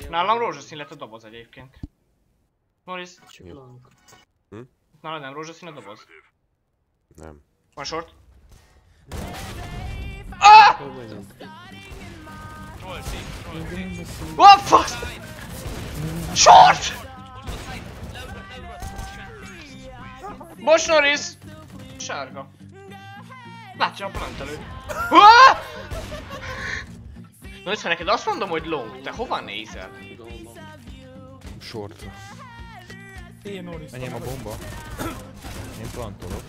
Nálam rózsaszín lett a doboz egyébként. Norris, nálad nem rózsaszín a doboz? Nem. Van short? Ah! What fuck? Short! Bocs Norris! Sárga. Látja a plantelő. Norris, ha neked azt mondom, hogy long, te hova nézel? Shortra. Enyém a bomba. Én plantolok.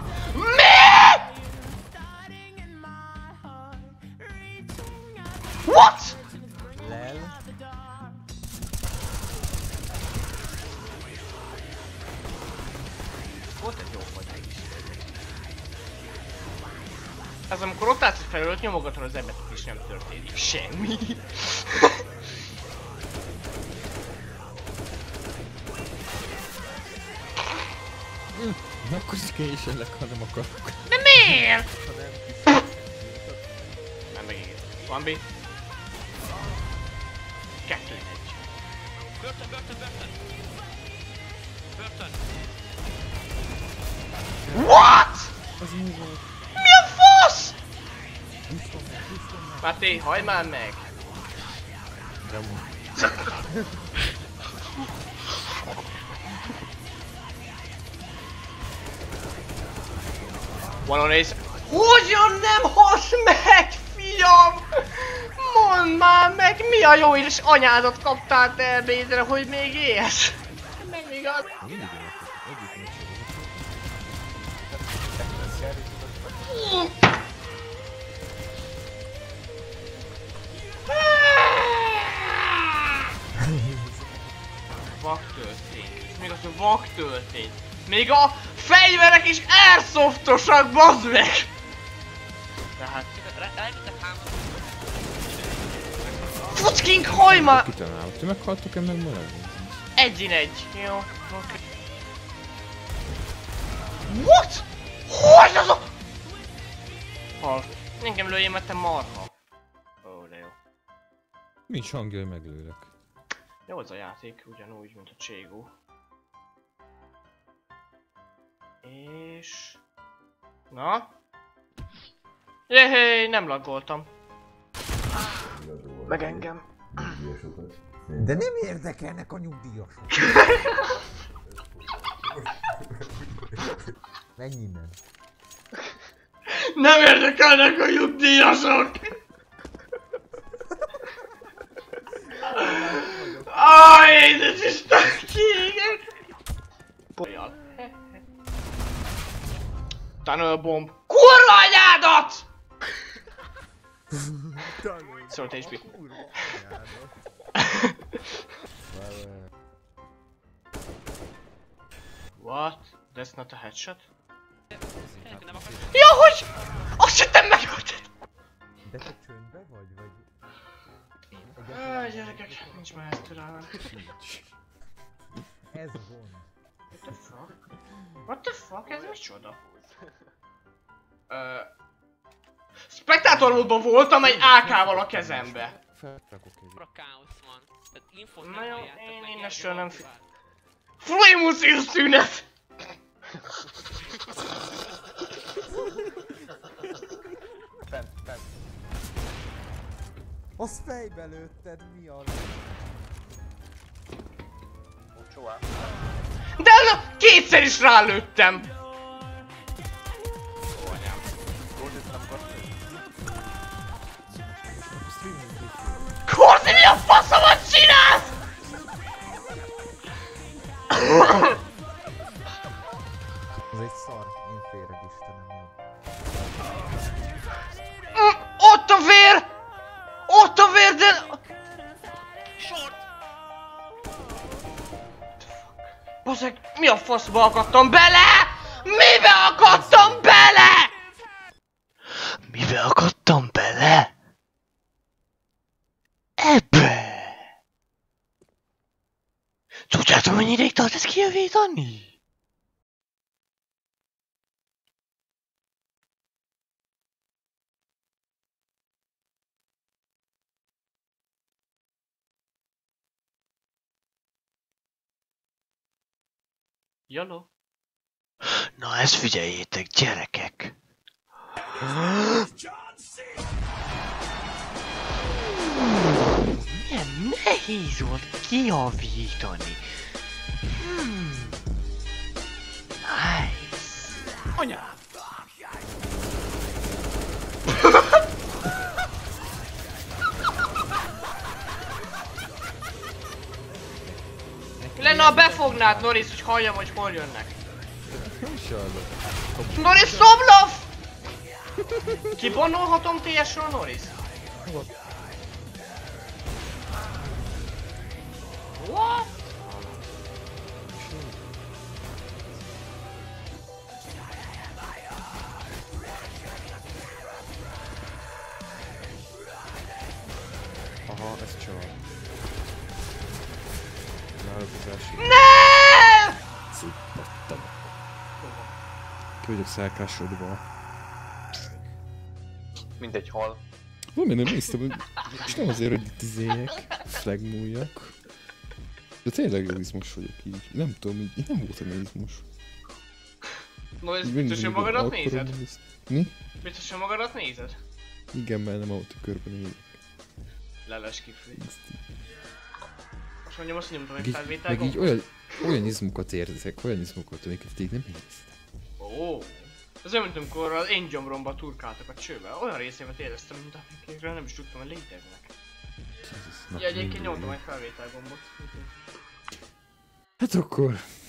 What? Lel. Volt egy jó vagy is. Ez amikor ott állsz felőtt, nyomogatod az ebetet és nem történik semmi. Akkor is késelek, ha nem akarok. De miért? Nem megígér. Van B. 2-1. Börtön. What? Mi a fasz? Máté, hagyd már meg! Van a rész. Hogyan nem halsz meg, fiam? Mondd már meg, mi a jó és anyádat kaptál te ebédre, hogy még élsz? Nem igaz. Vak történt. Még az, hogy vak történt. Még a fegyverek is airsoft-osak, bazd meg! Tehát... Fucking hajma! Kitalálok. Ti meghaltok-e meg maradni? 1-1. Jó, oké. What? Hogy az a... Hal. Engem lőjél, mert te marha. Ó, de jó. Nincs hangja, hogy meglőlek. Jó az a játék, ugyanúgy, mint a Cségó. És... Na? Jéhé, nem laggoltam. Meg engem. De nem érdekelnek a nyugdíjasok. Menj innen. Nem érdekelnek a nyugdíjasok! Aj, édes Istenségek! Tunnel bomb. Kurva anyádat! Szólt HP. What? That's not a headshot? Ja, hogy? Azt hittem megölted! De te csöndbe vagy? Gyerekek, nincs már ezt rá. Ez gond. What the fuck? What the fuck? Ez micsoda? Spektátor módban voltam egy AK-val a kezembe. Felrakok egy. Káosz van. Tehát infót Na nem jó, halljátok én meg, innestől ilyen nem jól van. Flamusil szünet! Fent. Azt fejbe lőtted, mi a... De kétszer is rálőttem! Korzi, mi a faszomat csinálsz? Ez egy szar, én félreg Istenem, jó. Ott a vér! Ott a vér, de... Short! Bazzeg, mi a faszba akadtam bele? Mibe akadtam bele? Mibe akadtam bele? Ebbe! Tudjátok, mennyi ideig tart ezt kijavítani? Jalo. Na ezt figyeljétek, gyerekek! Milyen nehéz volt kijavítani. Nice. Anyám! Mi lenne, ha befognád, Norris, hogy halljam, hogy hol jönnek? Nem is hallok. Norris, Szomlov! Kibonolhatom TS-ről, Norris? What? Aha, ez csal. Náluk az első. Nem! Szupattam. Ki vagyok szálkásodva. Mindegy hal. Valami nem néztem, hogy... És nem azért, hogy itt izéljek, flagmuljak. De tényleg jó izmos vagyok így. Nem tudom, így nem voltam ilyen izmos. Norris, biztosan magadat nézed? Mi? Biztosan magadat nézed? Igen, mert nem a tükörben nézek. Leles kifli. Most mondjam, azt nyomtam egy Meg felvétel így olyan izmokat érzek, olyan izmokat, amiket így nem éreztem. Ó. Ez olyan, mint amikor az én gyomromba turkáltak a csőbe. Olyan részémet éreztem, mint amikről nem is tudtam, hogy léteznek. Ja, egyébként nyomtam egy felvételgombot. Hát akkor